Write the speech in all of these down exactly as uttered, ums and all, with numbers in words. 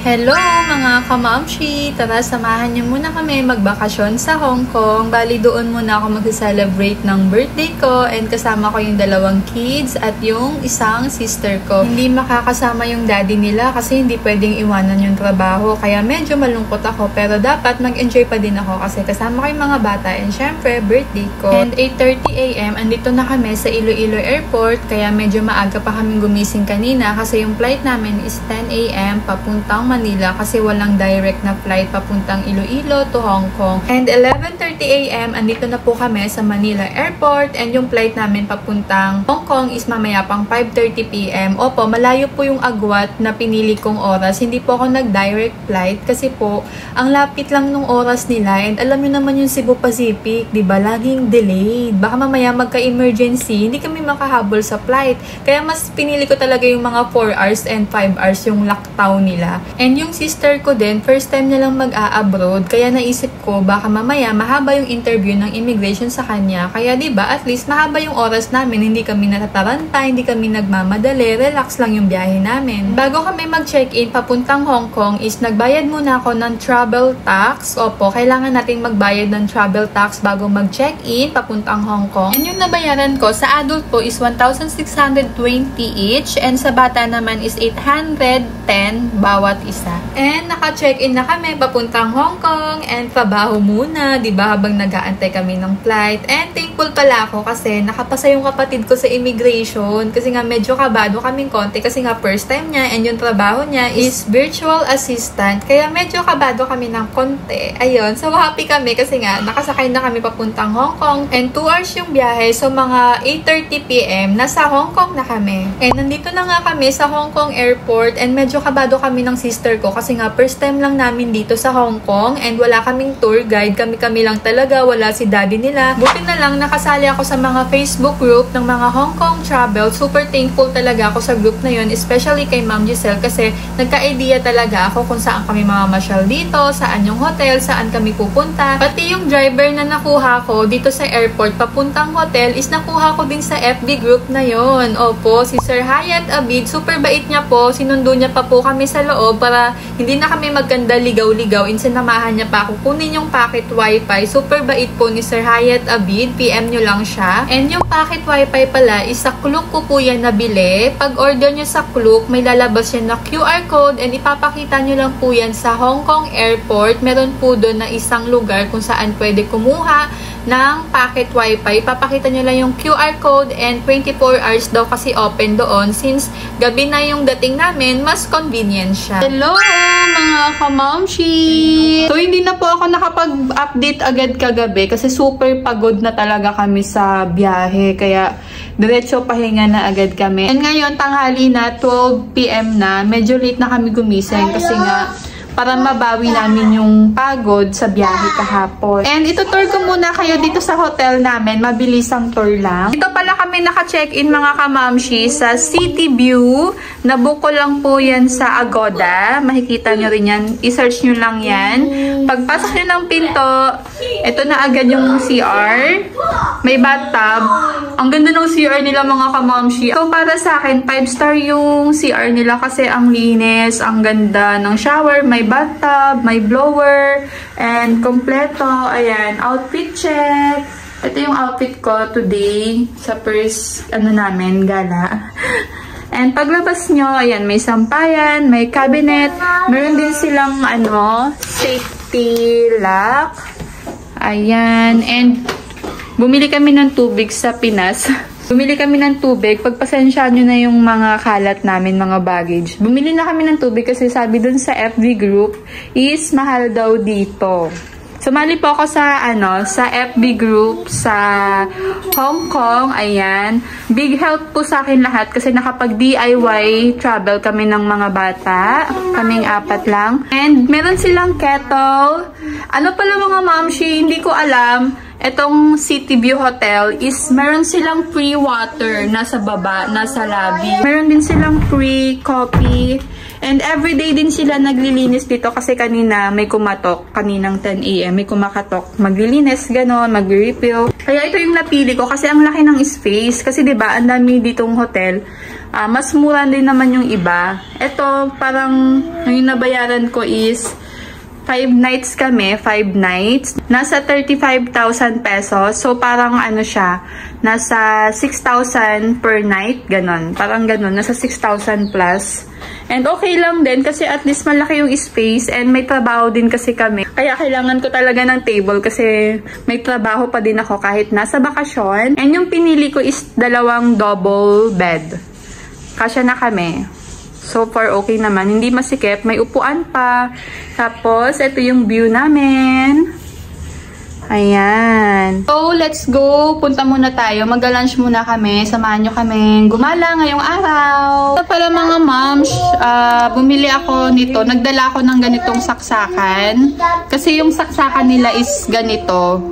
Hello mga kamamshi! Tara, samahan niyo muna kami magbakasyon sa Hong Kong. Bali, doon muna ako mag-celebrate ng birthday ko and kasama ko yung dalawang kids at yung isang sister ko. Hindi makakasama yung daddy nila kasi hindi pwedeng iwanan yung trabaho. Kaya medyo malungkot ako pero dapat mag-enjoy pa din ako kasi kasama ko yung mga bata and syempre birthday ko. And eight thirty a m andito na kami sa Iloilo Airport kaya medyo maaga pa kaming gumising kanina kasi yung flight namin is ten a m papuntang Manila kasi walang direct na flight papuntang Iloilo to Hong Kong. And eleven thirty a m andito na po kami sa Manila Airport and yung flight namin papuntang Hong Kong is mamaya pang five thirty p m Opo, malayo po yung agwat na pinili kong oras. Hindi po ako nag-direct flight kasi po ang lapit lang nung oras nila and alam niyo naman yung Cebu Pacific, di ba? Laging delayed. Baka mamaya magka-emergency, hindi kami makahabol sa flight. Kaya mas pinili ko talaga yung mga four hours and five hours yung lockdown nila. And yung sister ko din, first time niya lang mag-a-abroad, kaya naisip ko baka mamaya mahaba yung interview ng immigration sa kanya. Kaya diba, at least mahaba yung oras namin, hindi kami natataranta, hindi kami nagmamadali, relax lang yung biyahe namin. Bago kami mag-check-in papuntang Hong Kong is nagbayad muna ako ng travel tax. Opo, kailangan natin magbayad ng travel tax bago mag-check-in papuntang Hong Kong. And yung nabayaran ko sa adult po is one thousand six hundred twenty each and sa bata naman is eight hundred ten bawat isa. And naka-check-in na kami papuntang Hong Kong and trabaho muna, di ba, habang nag-aantay kami ng flight. And thankful pala ako kasi nakapasa yung kapatid ko sa immigration kasi nga medyo kabado kaming konti kasi nga first time niya and yung trabaho niya is virtual assistant. Kaya medyo kabado kami ng konti. Ayun, so happy kami kasi nga nakasakay na kami papuntang Hong Kong and two hours yung biyahe. So mga eight thirty p m nasa Hong Kong na kami. And nandito na nga kami sa Hong Kong Airport and medyo kabado kami ng sister ko kasi nga first time lang namin dito sa Hong Kong and wala kaming tour guide, kami-kami lang talaga, wala si daddy nila. Buti na lang nakasali ako sa mga Facebook group ng mga Hong Kong travel. Super thankful talaga ako sa group na yun, especially kay Ma'am Giselle kasi nagka-idea talaga ako kung saan kami mamamasyal dito, saan yung hotel, saan kami pupunta. Pati yung driver na nakuha ko dito sa airport papuntang hotel is nakuha ko din sa F B group na yon. Opo, si Sir Hayat Abid, super bait niya po, sinundo niya pa po kami sa loob para hindi na kami magkanda ligaw-ligaw. Insinamahan niya pa ako kunin yung packet wifi. Super bait po ni Sir Hayat Abid. P M nyo lang siya. And yung packet wifi pala, is sa Klook ko po yan nabili. Pag order nyo sa Klook, may lalabas yan na Q R code and ipapakita nyo lang po yan sa Hong Kong Airport. Meron po doon na isang lugar kung saan pwede kumuha ng packet wifi. Papakita nyo lang yung Q R code and twenty-four hours daw kasi open doon. Since gabi na yung dating namin, mas convenient siya. Hello mga kamamshi! So hindi na po ako nakapag-update agad kagabi kasi super pagod na talaga kami sa biyahe. Kaya diretso pahinga na agad kami. And ngayon tanghali na, twelve p m na. Medyo late na kami gumising kasi nga para mabawi namin yung pagod sa biyahe kahapon. And itutour ko muna kayo dito sa hotel namin. Mabilisang tour lang. Dito pala kami naka-check-in mga kamamshi sa City View. Nabook ko lang po yan sa Agoda. Makikita nyo rin yan. I-search nyo lang yan. Pagpasok nyo ng pinto, ito na agad yung C R. May bathtub. Ang ganda ng C R nila mga kamamshi. So para sa akin, five star yung C R nila kasi ang linis, ang ganda ng shower. May bathtub, may blower, and kompleto. Ayan, outfit check. Ito yung outfit ko today sa first, ano namin, gala. And paglabas nyo, ayan, may sampayan, may cabinet. Meron din silang, ano, safety lock. Ayan, and bumili kami ng tubig sa Pinas. Bumili kami ng tubig. Pagpasensyaan nyo na yung mga kalat namin, mga baggage. Bumili na kami ng tubig kasi sabi dun sa F B group is mahal daw dito. Sumali po ako sa, ano, sa F B group sa Hong Kong. Ayan. Big help po sa akin lahat kasi nakapag-D I Y travel kami ng mga bata. Kaming apat lang. And meron silang kettle. Ano pala mga mamshi, hindi ko alam. Etong City View Hotel is meron silang free water nasa baba, nasa lobby. Meron din silang free coffee. And everyday din sila naglilinis dito kasi kanina may kumatok. Kaninang ten a m may kumakatok. Maglilinis, ganon, mag-refill. Kaya ito yung napili ko kasi ang laki ng space. Kasi 'di ba, ang dami ditong hotel. Uh, mas mura din naman yung iba. Ito, parang yung nabayaran ko is five nights kami, five nights. Nasa thirty-five thousand pesos. So, parang ano siya, nasa six thousand per night, ganon. Parang ganon, nasa six thousand plus. And okay lang din kasi at least malaki yung space and may trabaho din kasi kami. Kaya kailangan ko talaga ng table kasi may trabaho pa din ako kahit nasa bakasyon. And yung pinili ko is dalawang double bed. Kasya na kami. So far, okay naman. Hindi masikip. May upuan pa. Tapos, ito yung view namin. Ayan. So, let's go. Punta muna tayo. Mag-lunch muna kami. Samahan nyo kami gumala ngayong araw. So, para mga moms, uh, bumili ako nito. Nagdala ako ng ganitong saksakan. Kasi yung saksakan nila is ganito.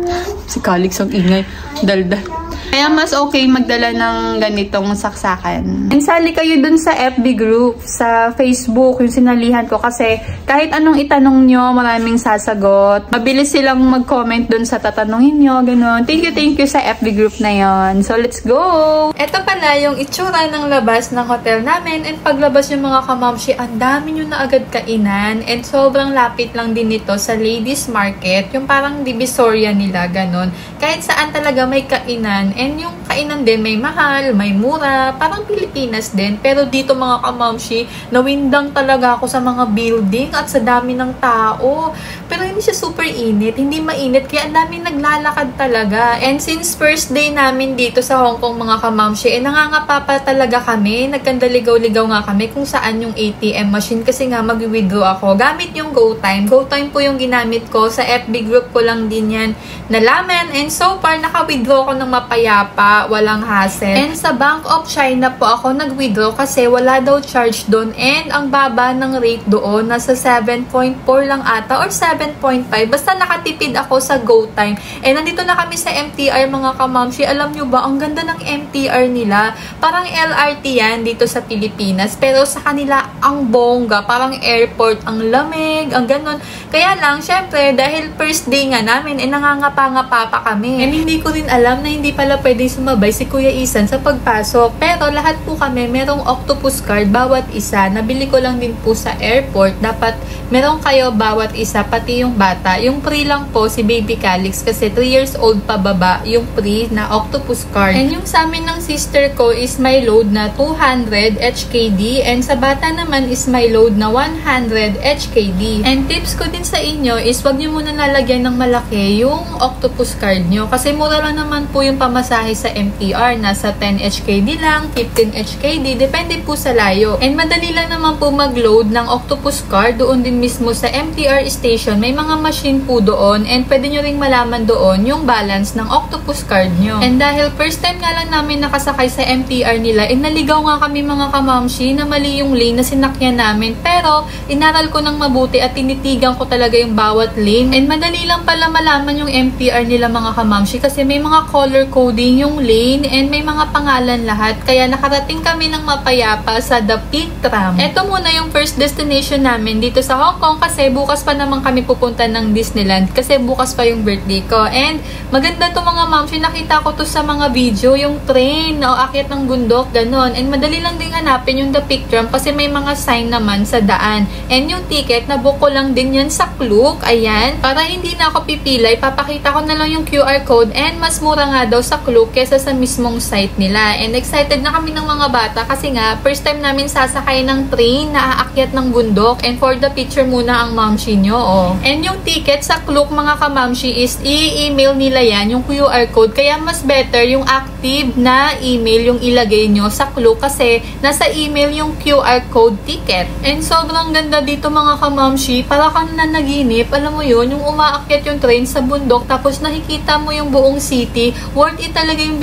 Si Calix ang ingay. Daldal. Kaya mas okay magdala ng ganitong saksakan. And sali kayo dun sa F B group, sa Facebook, yung sinalihan ko. Kasi kahit anong itanong nyo, maraming sasagot. Mabilis silang mag-comment dun sa tatanungin nyo, gano'n. Thank you, thank you sa F B group na yon. So, let's go! Ito pala yung itsura ng labas ng hotel namin. And paglabas yung mga kamamshi, ang dami nyo na agad kainan. And sobrang lapit lang din ito sa ladies market. Yung parang divisoria nila, gano'n. Kahit saan talaga may kainan. And yung kainan din, may mahal, may mura, parang Pilipinas din. Pero dito mga kamamshi, nawindang talaga ako sa mga building at sa dami ng tao. Pero hindi siya super init, hindi mainit, kaya ang dami naglalakad talaga. And since first day namin dito sa Hong Kong mga kamamshi, eh nangangapa pa talaga kami, nagkandaligaw-ligaw nga kami kung saan yung A T M machine kasi nga mag-withdraw ako. Gamit yung GoTime. GoTime po yung ginamit ko, sa F B group ko lang din yan nalaman. And so far, naka-withdraw ko ng mapayapa, walang hassle. And sa Bank of China po ako nag-withdraw kasi wala daw charge doon. And ang baba ng rate doon, nasa seven point four lang ata or seven point five. Basta nakatipid ako sa GoTime. And nandito na kami sa M T R mga kamamshi. Alam nyo ba, ang ganda ng M T R nila. Parang L R T yan dito sa Pilipinas. Pero sa kanila, ang bongga. Parang airport, ang lamig, ang ganon. Kaya lang, syempre, dahil first day nga namin, eh nangangapa-ngapa pa kami. And hindi ko rin alam na hindi pala pwede sumabay si Kuya Isan sa pagpasok. Pero lahat po kami, merong octopus card, bawat isa. Nabili ko lang din po sa airport. Dapat meron kayo bawat isa, pati yung bata. Yung free lang po si Baby Calix kasi three years old pa baba yung free na octopus card. And yung sa amin ng sister ko is may load na two hundred H K D and sa bata naman is may load na one hundred H K D. And tips ko din sa inyo is wag nyo muna lalagyan ng malaki yung octopus card nyo kasi mura lang naman po yung pamasahe sa M T R. Nasa ten H K D lang, fifteen H K D, depende po sa layo. And madali lang naman po mag-load ng octopus card doon din mismo sa M T R station. May mga machine po doon and pwede nyo ring malaman doon yung balance ng octopus card nyo. And dahil first time nga lang namin nakasakay sa M T R nila, eh naligaw nga kami mga kamamshi na mali yung lane na sinakyan namin. Pero inaral ko ng mabuti at tinitigan ko talaga yung bawat lane. And madali lang pala malaman yung M T R nila mga kamamshi kasi may mga color coding yung lane and may mga pangalan lahat. Kaya nakarating kami ng mapayapa sa The Peak Tram. Ito muna yung first destination namin dito sa Hong Kong kasi bukas pa naman kami pupunta ng Disneyland kasi bukas pa yung birthday ko. And maganda to mga mamshi, nakita ko to sa mga video, yung train o akyat ng bundok, ganon. And madali lang din hanapin yung The Peak Tram kasi may mga sign naman sa daan. And yung ticket, nabook ko lang din yan sa Klook. Ayan, para hindi na ako pipilay, papakita ko na lang yung Q R code and mas mura nga daw sa Klook kesa sa mismong site nila. And excited na kami ng mga bata kasi nga first time namin sasakay ng train na aakyat ng bundok. And for the picture muna ang mamshi nyo, oh. And yung ticket sa Klook mga kamamshi is i-email nila yan, yung Q R code. Kaya mas better yung active na email yung ilagay nyo sa Klook kasi nasa email yung Q R code ticket. And sobrang ganda dito mga kamamshi, para kang nanaginip, alam mo yun, yung umaakyat yung train sa bundok tapos nakikita mo yung buong city. Worth it talaga yung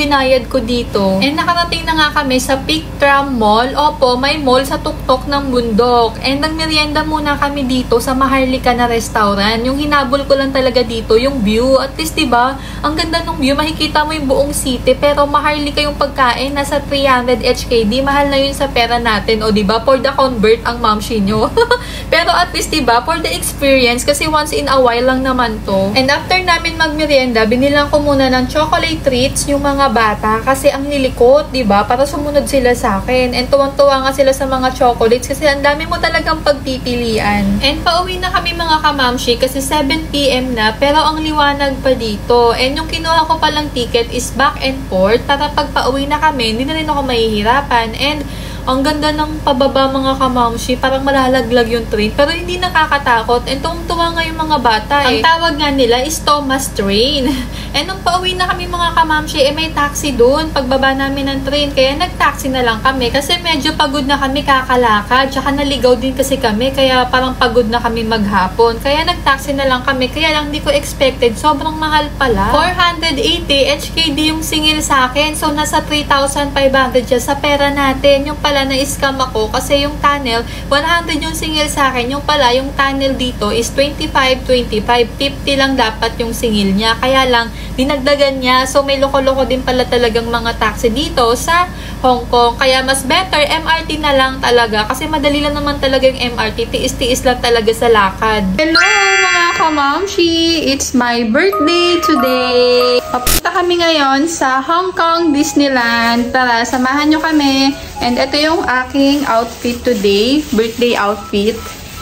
binayad ko dito. And nakarating na nga kami sa Peak Tram Mall. Opo, may mall sa tuktok ng bundok. And nagmerienda muna kami dito sa Maharlika na restaurant. Yung hinabol ko lang talaga dito, yung view. At least, diba, ang ganda ng view. Makikita mo yung buong city. Pero Maharlika yung pagkain. Nasa three hundred H K D. Mahal na yun sa pera natin. O, diba, for the convert ang mamshi nyo. Pero at least, diba, for the experience. Kasi once in a while lang naman to. And after namin magmerienda, binilang ko muna ng chocolate treats yung mga bata. Kasi ang lilikot, diba, para sumunod sila sa akin. And tuwang-tuwa nga sila sa mga chocolates. Kasi ang dami mo talagang pagpipilian. And pauwi na kami mga kamamshi kasi seven P M na. Pero ang liwanag pa dito. And yung kinuha ko palang ticket is back and forth. Para pag pauwi na kami, hindi na rin ako mahihirapan. And ang ganda ng pababa mga kamamshi. Parang malalaglag yung train. Pero hindi nakakatakot. And tuwang-tuwa nga yung mga bata eh. Ang tawag nga nila is Thomas Train. And nung pauwi na kami mga kamamshi, eh may taxi doon. Pagbaba namin ng train. Kaya nag-taxi na lang kami. Kasi medyo pagod na kami kakalakad. Tsaka naligaw din kasi kami. Kaya parang pagod na kami maghapon. Kaya nag-taxi na lang kami. Kaya lang di ko expected. Sobrang mahal pala. four hundred eighty H K D yung singil sa akin. So nasa three thousand five hundred siya sa pera natin. Yung pala na-scam ako kasi yung tunnel, one hundred yung singil sa akin. Yung pala, yung tunnel dito is twenty-five, twenty-five, fifty lang dapat yung singil niya. Kaya lang, dinagdagan niya. So, may loko-loko din pala talagang mga taxi dito sa Hong Kong. Kaya mas better, M R T na lang talaga. Kasi madali lang naman talaga yung M R T. Tiis-tiis lang talaga sa lakad. Hello mga kamamshi! It's my birthday today! Papunta kami ngayon sa Hong Kong Disneyland. Tara, samahan nyo kami. And ito yung aking outfit today. Birthday outfit.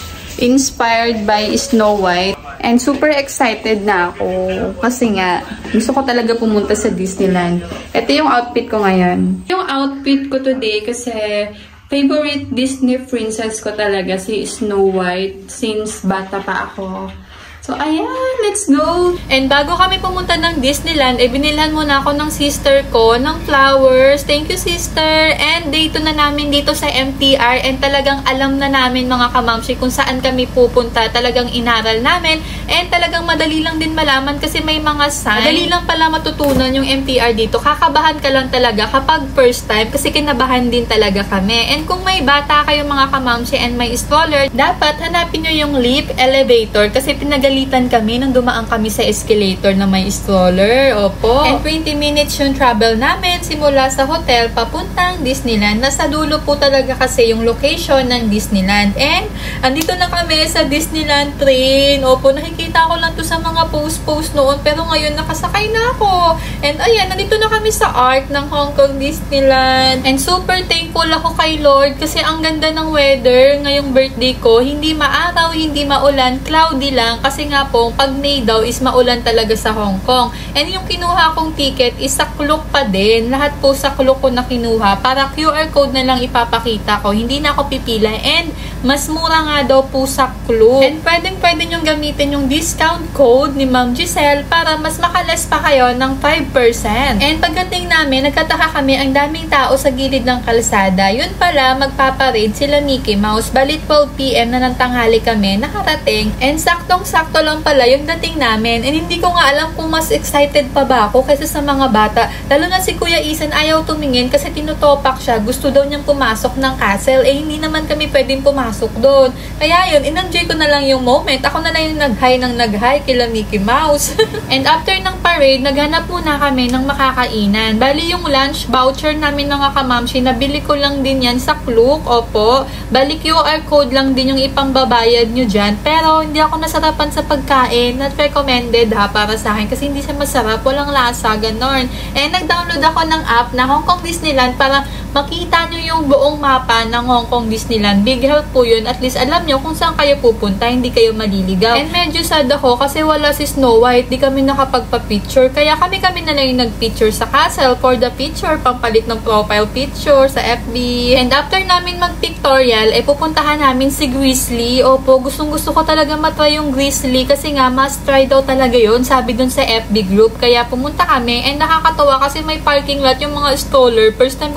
Inspired by Snow White. And super excited na ako. Kasi nga, gusto ko talaga pumunta sa Disneyland. Ito yung outfit ko ngayon. Yung outfit ko today kasi favorite Disney princess ko talaga si Snow White since bata pa ako. So, ayan, let's go! And bago kami pumunta ng Disneyland, eh, binilhan muna ako ng sister ko ng flowers. Thank you, sister! And dito na namin dito sa M T R. And talagang alam na namin, mga kamamshi, kung saan kami pupunta. Talagang inaral namin. And talagang madali lang din malaman kasi may mga sign. Madali lang pala matutunan yung M T R dito. Kakabahan ka lang talaga kapag first time kasi kinabahan din talaga kami. And kung may bata kayo, mga kamamshi, and may stroller, dapat hanapin nyo yung lift elevator kasi pinagal kami nung dumaan kami sa escalator na may stroller. Opo. And twenty minutes yung travel namin simula sa hotel papuntang Disneyland. Nasa dulo po talaga kasi yung location ng Disneyland. And andito na kami sa Disneyland train. Opo, nakikita ko lang to sa mga post-post noon. Pero ngayon nakasakay na ako. And ayan, nandito na kami sa Arc ng Hong Kong Disneyland. And super thankful ako kay Lord kasi ang ganda ng weather ngayong birthday ko. Hindi maaraw, hindi maulan, cloudy lang kasi nga po, pag May daw is maulan talaga sa Hong Kong. And yung kinuha kong ticket is sa Klook pa din. Lahat po sa Klook ko na kinuha. Para Q R code na lang ipapakita ko. Hindi na ako pipila. And mas mura nga daw po sa Klook. And pwedeng pwede nyong gamitin yung discount code ni Ma'am Giselle para mas makalas pa kayo ng five percent. And pagdating namin, nagkataka kami ang daming tao sa gilid ng kalsada. Yun pala, magpaparade sila Mickey Mouse. Bali twelve P M na ng tanghali kami nakarating. And saktong-sakto lang pala yung dating namin. And hindi ko nga alam kung mas excited pa ba ako kaysa sa mga bata. Lalo na si Kuya Isan ayaw tumingin kasi tinutopak siya. Gusto daw niyang pumasok ng castle. Eh, hindi naman kami pwedeng pumasok doon. Kaya yun, in-enjoy ko na lang yung moment. Ako na lang yung nag-hi ng nag-hi kila Mickey Mouse. And after ng parade, naghanap muna kami ng makakainan. Bali yung lunch voucher namin mga kamamshi, nabili ko lang din yan sa Klook. Opo. Bali Q R code lang din yung ipambabayad nyo dyan. Pero hindi ako nasarapan sa pagkain, not recommended ha para sa akin kasi hindi siya masarap, walang lasa, ganon. And nag-download ako ng app na Hong Kong Disneyland para makita nyo yung buong mapa ng Hong Kong Disneyland. Big help po yun, at least alam nyo kung saan kayo pupunta, hindi kayo maliligaw. And medyo sad ako kasi wala si Snow White, di kami nakapagpa-picture, kaya kami-kami na lang yung nag-picture sa castle for the picture, pampalit ng profile picture sa F B. And after namin mag-pictorial, eh pupuntahan namin si Grizzly. Opo, gustong gusto ko talaga matry yung Grizzly kasi nga must try daw talaga yun, sabi dun sa F B group. Kaya pumunta kami and nakakatawa kasi may parking lot yung mga stroller. First time ko nakakita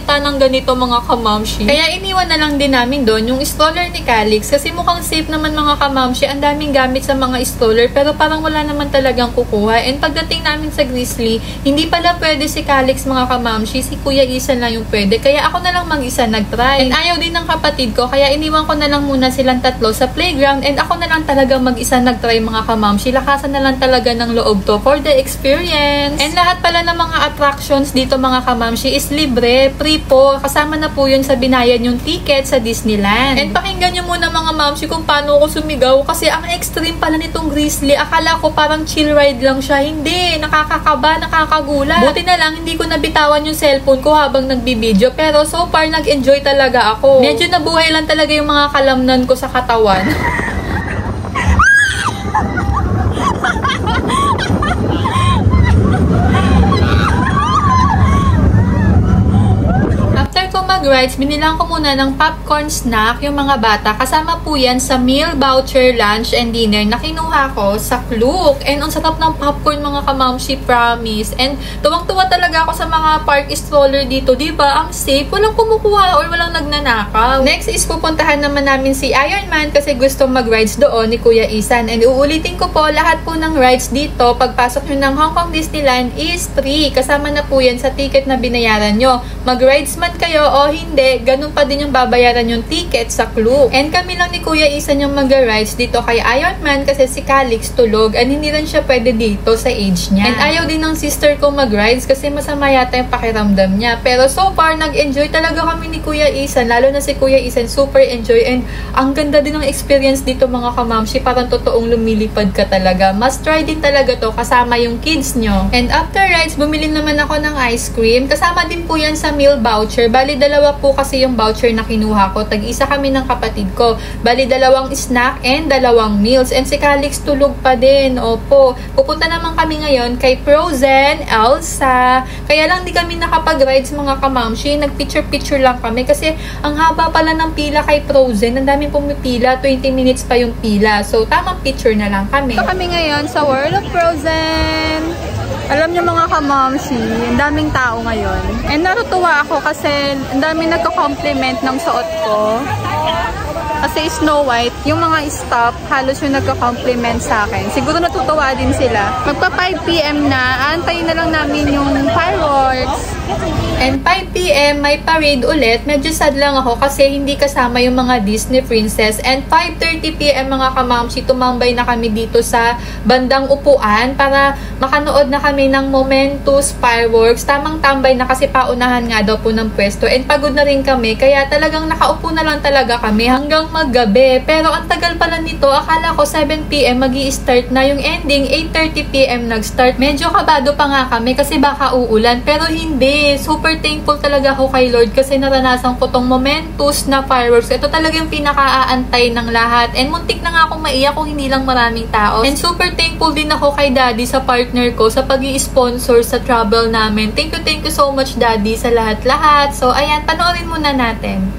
makakita ng ganito mga kamamshi. Kaya iniwan na lang din namin doon yung stroller ni Calix kasi mukhang safe naman mga kamamshi. Ang daming gamit sa mga stroller pero parang wala naman talagang kukuha. And pagdating namin sa Grizzly, hindi pala pwede si Calix mga kamamshi. Si Kuya Isan lang yung pwede. Kaya ako na lang mag-isa nag-try. And ayaw din ng kapatid ko kaya iniwan ko na lang muna silang tatlo sa playground and ako na lang talaga mag-isa nag-try mga kamamshi. Lakasan na lang talaga ng loob to for the experience. And lahat pala ng mga attractions dito mga kamamshi is libre, free po. Kasama na po yun sa binayad yung ticket sa Disneyland. And pakinggan nyo muna mga mamshi kung paano ako sumigaw kasi ang extreme pala nitong Grizzly. Akala ko parang chill ride lang siya. Hindi, nakakakaba, nakakagulat. Buti na lang hindi ko nabitawan yung cellphone ko habang nagbibideo pero so far nag-enjoy talaga ako. Medyo nabuhay lang talaga yung mga kalamnan ko sa katawan. Rides, binilang ko muna ng popcorn snack yung mga bata. Kasama po yan sa meal voucher, lunch, and dinner na kinuha ko sa Klook. And ang sarap ng popcorn mga kamamshi, promise. And tuwang-tuwa talaga ako sa mga park stroller dito. Diba? Ang safe. Walang kumukuha or walang nagnanakaw. Next is pupuntahan naman namin si Iron Man kasi gusto mag-rides doon ni Kuya Isan. And uulitin ko po, lahat po ng rides dito, pagpasok nyo ng Hong Kong Disneyland is free. Kasama na po yan sa ticket na binayaran nyo. Mag-rides man kayo o hindi, ganun pa din yung babayaran yung ticket sa Klook. And kami lang ni Kuya Isan yung mag-rides dito kay Iron Man kasi si Calix tulog and hindi rin siya pwede dito sa age niya. And ayaw din ng sister ko mag-rides kasi masama yata yung pakiramdam niya. Pero so far, nag-enjoy talaga kami ni Kuya Isan, lalo na si Kuya Isan, super enjoy. And ang ganda din ng experience dito mga kamamshi, parang totoong lumilipad ka talaga. Must try din talaga to kasama yung kids nyo. And after rides, bumili naman ako ng ice cream. Kasama din po yan sa meal voucher. Bali, dalawa po kasi yung voucher na kinuha ko. Tag-isa kami ng kapatid ko. Bali, dalawang snack and dalawang meals. And si Calix tulog pa din. Opo. Pupunta naman kami ngayon kay Frozen, Elsa. Kaya lang di kami nakapag-rides mga kamamshi. Nag-picture-picture lang kami kasi ang haba pala ng pila kay Frozen. Ang daming pumipila. twenty minutes pa yung pila. So, tamang picture na lang kami. So, kami ngayon sa World of Frozen. Alam niyo mga kamamshi, ang daming tao ngayon. And natutuwa ako kasi ang daming nagko-compliment ng suot ko. Kasi Snow White, yung mga staff, halos yung nagko-compliment sa akin. Siguro natutuwa din sila. Magpa five p m na, antayin na lang namin yung fireworks. And five p m may parade ulit. Medyo sad lang ako kasi hindi kasama yung mga Disney princess. And five thirty p m mga kamamshi, tumambay na kami dito sa bandang upuan para makanood na kami ng momentous fireworks. Tamang tambay na kasi paunahan nga daw po ng pwesto. And pagod na rin kami, kaya talagang nakaupo na lang talaga kami hanggang maggabi. Pero ang tagal pala nito, akala ko seven p m magi-start na. Yung ending, eight thirty p m nag-start. Medyo kabado pa nga kami kasi baka uulan. Pero hindi. Super thankful talaga ako kay Lord kasi naranasan ko tong momentous na fireworks. Ito talaga yung pinaka-aantay ng lahat. And muntik na nga akong maiyak kung hindi lang maraming tao. And super thankful din ako kay Daddy sa partner ko sa pag-i-sponsor sa travel namin. Thank you, thank you so much Daddy sa lahat-lahat. So, ayan, panoorin muna natin.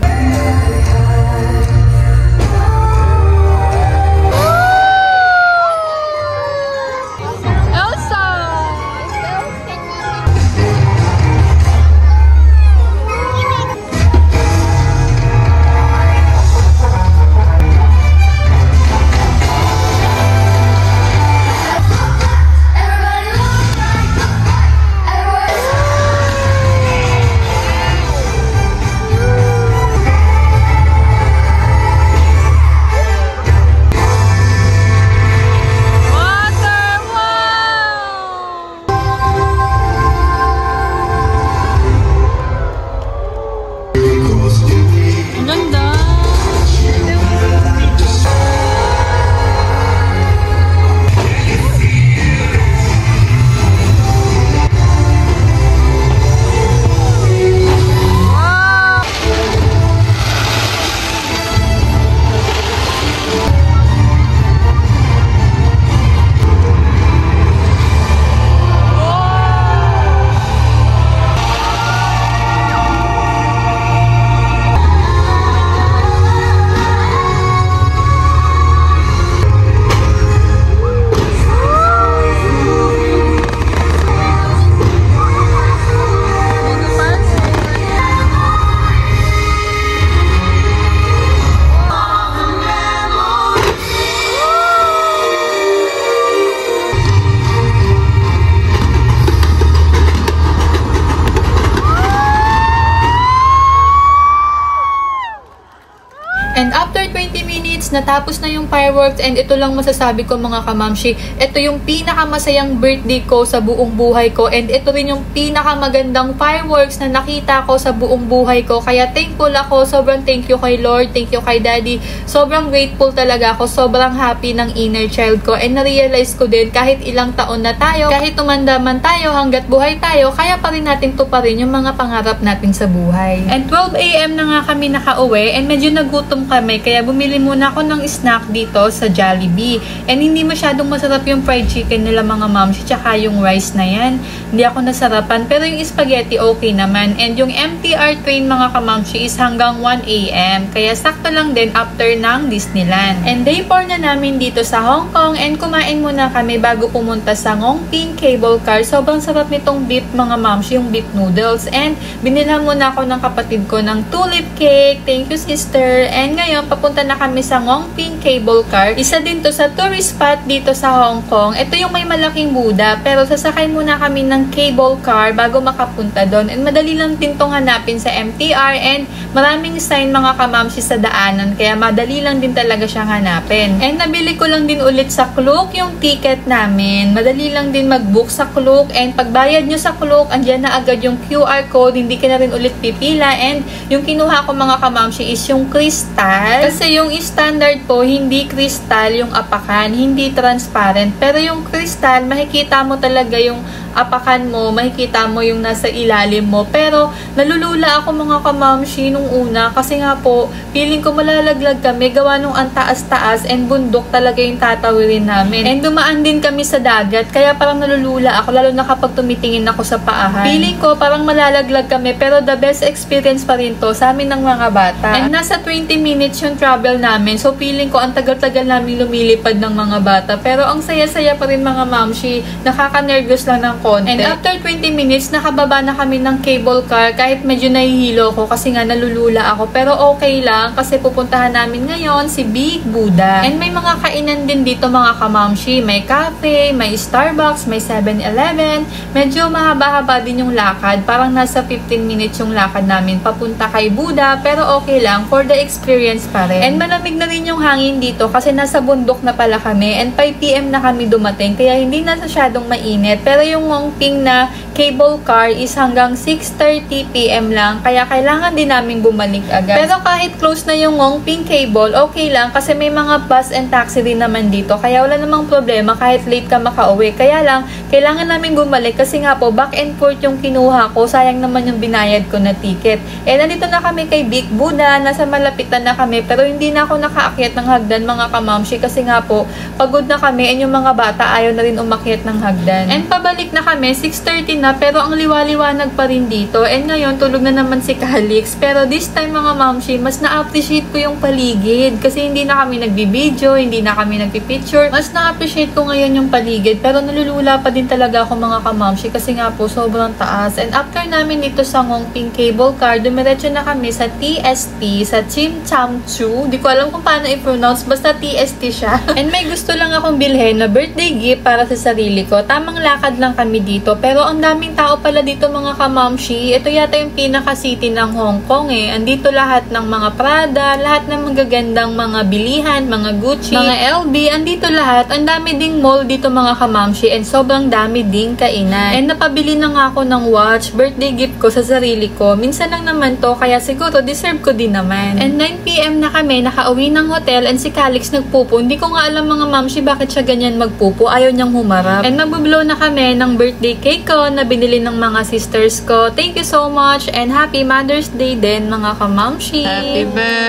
kids, natapos na yung fireworks and ito lang masasabi ko mga kamamshi, ito yung pinakamasayang birthday ko sa buong buhay ko and ito rin yung pinakamagandang fireworks na nakita ko sa buong buhay ko. Kaya thankful ako, sobrang thank you kay Lord, thank you kay Daddy, sobrang grateful talaga ako, sobrang happy ng inner child ko and na-realize ko din kahit ilang taon na tayo, kahit tumanda man tayo, hanggat buhay tayo, kaya pa rin natin tuparin yung mga pangarap natin sa buhay. And twelve A M na nga kami nakauwi and medyo nagutom kami kaya bumili muna ako ng snack dito sa Jollibee. And hindi masyadong masarap yung fried chicken nila mga moms, tsaka yung rice na yan. Hindi ako nasarapan pero yung spaghetti okay naman. And yung M T R train mga kamamshi is hanggang one A M kaya sakto lang din after ng Disneyland. And day four na namin dito sa Hong Kong and kumain muna kami bago pumunta sa Ngongping Cable Car. Sobrang sarap nitong beef mga moms, yung beef noodles. And binilhan muna ako ng kapatid ko ng tulip cake. Thank you sister. And ngayon papunta na kami sa Ngongping Cable Car. Isa din to sa tourist spot dito sa Hong Kong. Ito yung may malaking Buddha pero sasakay muna kami ng cable car bago makapunta doon. And madali lang din tong hanapin sa M T R and maraming sign mga kamamshi sa daanan kaya madali lang din talaga siyang hanapin. And nabili ko lang din ulit sa Klook yung ticket namin. Madali lang din mag-book sa Klook and pagbayad nyo sa Klook, andyan na agad yung Q R code, hindi ka na rin ulit pipila. And yung kinuha ko mga kamamshi is yung crystal. Kasi yung standard po, hindi crystal yung apakan, hindi transparent. Pero yung crystal, makikita mo talaga yung apakan mo, makikita mo yung nasa ilalim mo. Pero nalulula ako mga kamamshi nung una kasi nga po, feeling ko malalaglag kami gawa nung ang taas-taas and bundok talaga yung tatawirin namin. And dumaan din kami sa dagat kaya parang nalulula ako lalo na kapag tumitingin ako sa paahan. Feeling ko parang malalaglag kami pero the best experience pa rin to sa amin ng mga bata. And nasa twenty minutes yung travel namin so feeling ko ang tagal-tagal namin lumilipad ng mga bata pero ang saya-saya pa rin mga mamshi, nakaka-nervous lang ng konti. And after twenty minutes, nakababa na kami ng cable car kahit medyo nahihilo ko kasi nga nalulula ako. Pero okay lang kasi pupuntahan namin ngayon si Big Buddha. And may mga kainan din dito mga kamamshi. May cafe, may Starbucks, may seven eleven. Medyo mahaba-haba din yung lakad. Parang nasa fifteen minutes yung lakad namin papunta kay Buddha. Pero okay lang for the experience pa rin. And malamig na rin yung hangin dito kasi nasa bundok na pala kami. And five P M na kami dumating kaya hindi na masyadong mainit. Pero yung Ngongping na cable car is hanggang six thirty P M lang kaya kailangan din namin bumalik agad. Pero kahit close na yung Ngongping cable, okay lang kasi may mga bus and taxi din naman dito kaya wala namang problema kahit late ka makauwi. Kaya lang, kailangan namin bumalik kasi nga po back and forth yung kinuha ko, sayang naman yung binayad ko na ticket. Eh nandito na kami kay Big Buddha, nasa malapitan na kami pero hindi na ako nakaakyat ng hagdan mga kamamshi kasi nga po pagod na kami and yung mga bata ayaw na rin umakyat ng hagdan. And pabalik na kami, six thirty na pero ang liwaliwanag pa rin dito. And ngayon, tulog na naman si Calix. Pero this time mga mamshi, mas na-appreciate ko yung paligid. Kasi hindi na kami nagbibideo, hindi na kami nagpipicture. Mas na-appreciate ko ngayon yung paligid. Pero nalulula pa din talaga ako mga kamamshi kasi nga po sobrang taas. And after namin dito sa Ngongping Cable Car, dumiretso na kami sa T S T, sa Tsim Sha Tsui. Di ko alam kung paano i-pronounce, basta T S T siya. And may gusto lang akong bilhin na birthday gift para sa sarili ko. Tamang lakad lang kami dito. Pero ang daming tao pala dito mga kamamshi. Ito yata yung pinaka-city ng Hong Kong eh. Andito lahat ng mga Prada, lahat ng magagandang mga bilihan, mga Gucci, mga L B. Andito lahat. Ang dami ding mall dito mga kamamshi and sobrang dami ding kainan. And napabili na nga ako ng watch, birthday gift ko sa sarili ko. Minsan lang naman to kaya siguro deserve ko din naman. And nine P M na kami, nakauwi ng hotel and si Calix nagpupo. Hindi ko nga alam mga mamshi bakit siya ganyan magpupo. Ayaw niyang humarap. And magbublow na kami ng birthday cake ko na binili ng mga sisters ko. Thank you so much and happy Mother's Day din mga kamamshi. Happy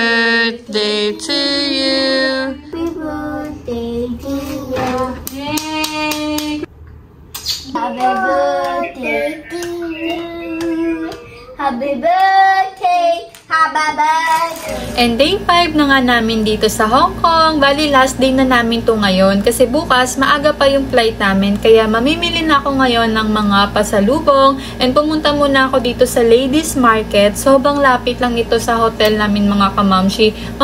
birthday to you. Happy birthday to you. Yay! Happy birthday to you. Happy birthday. Happy birthday. And day five na nga namin dito sa Hong Kong. Bali, last day na namin to ngayon. Kasi bukas, maaga pa yung flight namin. Kaya mamimili na ako ngayon ng mga pasalubong. And pumunta muna ako dito sa Ladies Market. Sobrang lapit lang ito sa hotel namin mga kamamshi. Mga two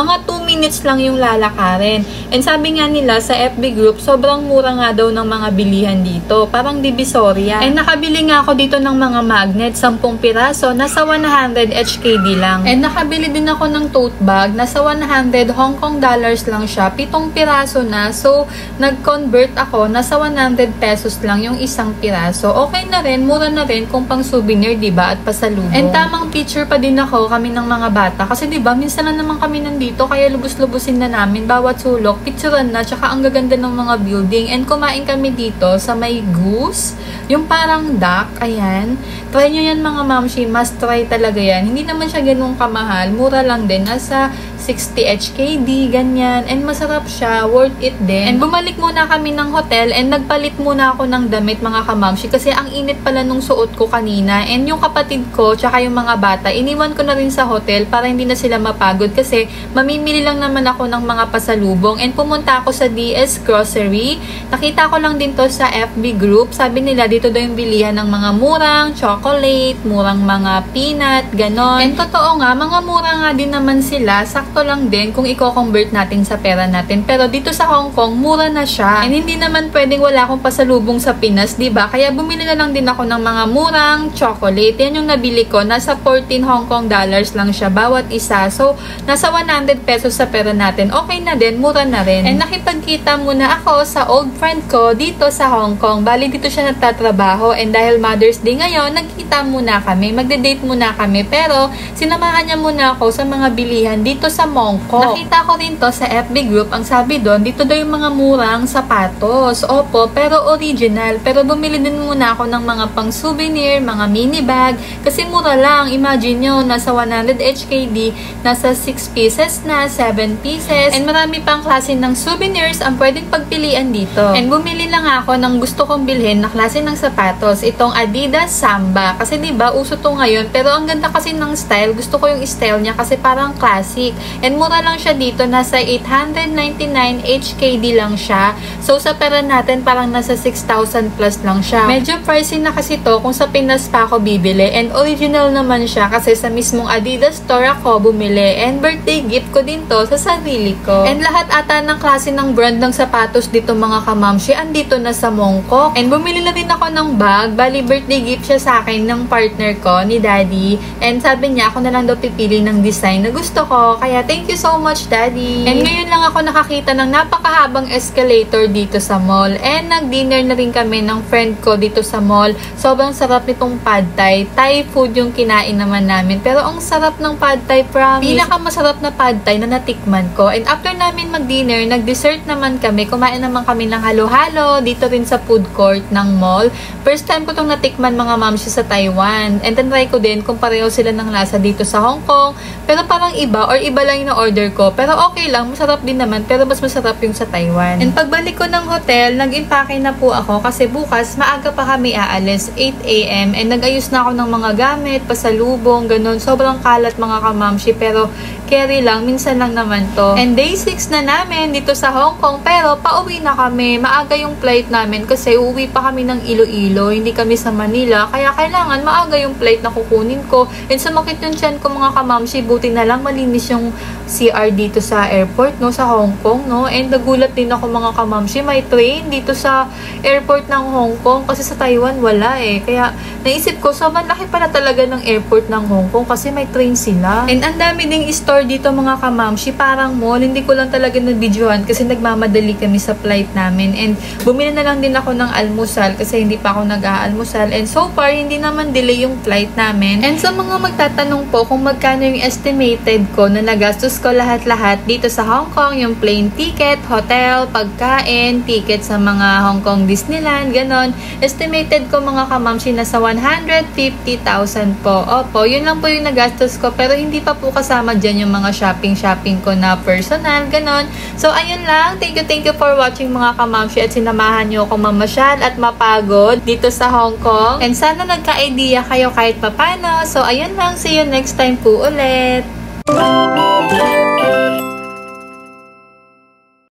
minutes lang yung lalakarin. And sabi nga nila sa F B group, sobrang mura nga daw ng mga bilihan dito. Parang Divisoria. And nakabili nga ako dito ng mga magnet, sampung piraso, nasa one hundred H K D lang. And nakabili din ako ng tote bag, nasa one hundred Hong Kong dollars lang siya, pitong piraso na. So, nag-convert ako, nasa one hundred pesos lang yung isang piraso. Okay na rin, mura na rin kung pang souvenir, diba? At pasalubong. And tamang picture pa din ako kami ng mga bata. Kasi diba, minsan na naman kami nandito, kaya lubos-lubusin na namin. Bawat sulok, picturean na, tsaka ang gaganda ng mga building. And kumain kami dito sa may goose, yung parang duck, ayan. Try nyo yan mga mamshi, must try talaga yan. Hindi naman siya ganun kamahal, mura lang din, nasa sixty H K D, ganyan. And masarap siya, worth it din. And bumalik muna kami ng hotel and nagpalit muna ako ng damit mga kamamshi kasi ang init pala nung suot ko kanina. And yung kapatid ko, tsaka yung mga bata, iniwan ko na rin sa hotel para hindi na sila mapagod kasi mamimili lang naman ako ng mga pasalubong. And pumunta ako sa D S Grocery. Nakita ko lang din to sa F B group. Sabi nila dito daw yung bilihan ng mga murang chocolate, murang mga peanut, ganon. And totoo nga, mga mura nga din naman sila. Sakto lang din kung i-convert natin sa pera natin. Pero dito sa Hong Kong, mura na siya. And hindi naman pwedeng wala akong pasalubong sa Pinas, diba? Kaya bumili na lang din ako ng mga murang chocolate. Yan yung nabili ko. Nasa fourteen Hong Kong dollars lang siya bawat isa. So, nasa one hundred pesos sa pera natin. Okay na din, mura na rin. And nakipagkita muna ako sa old friend ko dito sa Hong Kong. Bali, dito siya nagtatrabaho. And dahil Mother's Day ngayon, nagkita muna kami. Magde-date muna kami. Pero, sinamahan niya muna ako sa mga bilihan dito sa Mongkok. Nakita ko rin to sa F B group. Ang sabi doon, dito daw yung mga murang sapatos. Opo, pero original. Pero bumili din muna ako ng mga pang souvenir, mga mini bag. Kasi mura lang. Imagine nyo, nasa one hundred H K D, nasa six pieces na, seven pieces. And marami pang klase ng souvenirs ang pwedeng pagpilian dito. And bumili lang ako ng gusto kong bilhin na klase ng sapatos. Itong Adidas Samba. Kasi diba, uso to ngayon. Pero ang ganda kasi ng style. Gusto ko yung style niya kasi parang classic. And mura lang siya dito, nasa eight hundred ninety-nine H K D lang siya. So sa pera natin parang nasa six thousand plus lang siya. Medyo pricey na kasi to kung sa Pinas pa ako bibili. And original naman siya kasi sa mismong Adidas store ako bumili. And birthday gift ko din to sa sarili ko. And lahat ata ng klase ng brand ng sapatos dito mga kamamshi, andito na sa Mongkok. And bumili na rin ako ng bag. Bali birthday gift siya sa akin ng partner ko, ni Daddy. And sabi niya ako na lang daw pipili ng design na gusto ko. Kaya thank you so much, Daddy. And ngayon lang ako nakakita ng napakahabang escalator dito sa mall. And nag-dinner na rin kami ng friend ko dito sa mall. Sobrang sarap nitong pad thai. Thai food yung kinain naman namin. Pero ang sarap ng pad thai, promise. Pinakamasarap na pad thai na natikman ko. And after namin mag-dinner, nag-dessert naman kami. Kumain naman kami ng halo-halo dito rin sa food court ng mall. First time ko itong natikman mga mamsi sa Taiwan. And then try ko din kung pareho sila ng lasa dito sa Hong Kong. Pero parang iba or iba lang yung na-order ko. Pero okay lang, masarap din naman. Pero mas masarap yung sa Taiwan. And pagbalik ko ng hotel, nag-impake na po ako kasi bukas maaga pa kami aalis, eight A M And nag-ayos na ako ng mga gamit, pasalubong, ganun. Sobrang kalat mga kamamshi. Pero carry lang, minsan lang naman to. And day six na namin dito sa Hong Kong. Pero pauwi na kami. Maaga yung flight namin kasi uuwi pa kami ng Iloilo. Hindi kami sa Manila. Kaya kailangan maaga yung flight na kukunin ko. And sumakit yung tiyan ko mga kamamshi. Buti na lang malinis yung C R dito sa airport, no, sa Hong Kong, no. And nagulat din ako mga kamamshi, may train dito sa airport ng Hong Kong kasi sa Taiwan wala eh. Kaya naisip ko, sobrang laki pala talaga ng airport ng Hong Kong kasi may train sila. And ang dami ding store dito mga kamamshi, parang mall. Hindi ko lang talaga na-videohan kasi nagmamadali kami sa flight namin. And bumili na lang din ako ng almusal kasi hindi pa ako nag-aalmusal. And so far, hindi naman delay yung flight namin. And sa mga magtatanong po kung magkano yung estimated ko na nagastos ko lahat-lahat dito sa Hong Kong, yung plane ticket, hotel, pagkain, ticket sa mga Hong Kong Disneyland, ganon. Estimated ko mga kamamshi na sa one hundred fifty thousand po. Opo, yun lang po yung nagastos ko pero hindi pa po kasama dyan yung mga shopping-shopping ko na personal, ganon. So, ayun lang. Thank you, thank you for watching mga kamamshi at sinamahan nyo akong mamasyal at mapagod dito sa Hong Kong. And sana nagka-idea kayo kahit papano. So, ayun lang. See you next time po ulit.